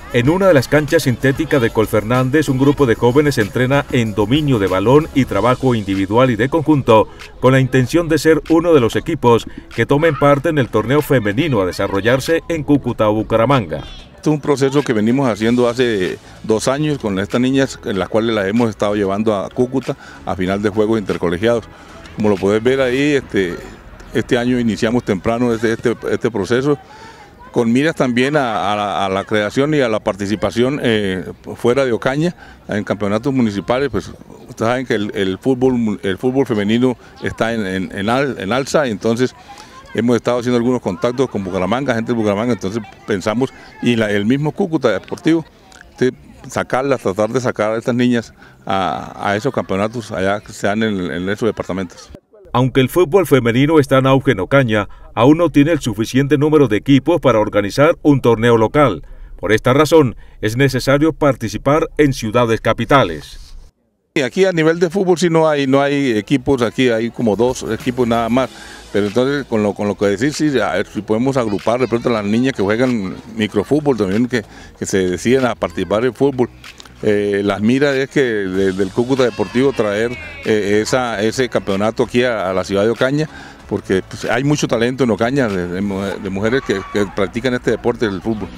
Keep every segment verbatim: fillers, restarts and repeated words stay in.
En una de las canchas sintéticas de Colfernández, un grupo de jóvenes entrena en dominio de balón y trabajo individual y de conjunto, con la intención de ser uno de los equipos que tomen parte en el torneo femenino a desarrollarse en Cúcuta o Bucaramanga. Este es un proceso que venimos haciendo hace dos años con estas niñas, en las cuales las hemos estado llevando a Cúcuta a final de juegos intercolegiados. Como lo puedes ver ahí, este, este año iniciamos temprano este, este, este proceso, con miras también a, a, la, a la creación y a la participación eh, fuera de Ocaña, en campeonatos municipales. Pues ustedes saben que el, el, fútbol, el fútbol femenino está en, en, en, al, en alza, entonces hemos estado haciendo algunos contactos con Bucaramanga, gente de Bucaramanga, entonces pensamos, y la, el mismo Cúcuta Deportivo, de sacarlas, tratar de sacar a estas niñas a, a esos campeonatos allá que sean en, en esos departamentos. Aunque el fútbol femenino está en auge en Ocaña, aún no tiene el suficiente número de equipos para organizar un torneo local. Por esta razón, es necesario participar en ciudades capitales. Y aquí a nivel de fútbol sí no hay, no hay equipos, aquí hay como dos equipos nada más. Pero entonces con lo, con lo que decís, sí, a ver, si podemos agrupar de pronto a las niñas que juegan microfútbol también, que, que se deciden a participar en fútbol. Eh, las miras es que desde el Cúcuta Deportivo traer eh, esa, ese campeonato aquí a, a la ciudad de Ocaña, porque pues, hay mucho talento en Ocaña de, de, de mujeres que, que practican este deporte del fútbol.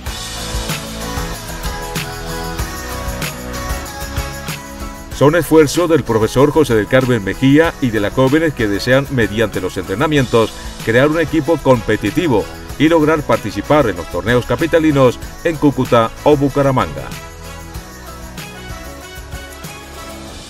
Son esfuerzos del profesor José del Carmen Mejía y de las jóvenes que desean, mediante los entrenamientos, crear un equipo competitivo y lograr participar en los torneos capitalinos en Cúcuta o Bucaramanga.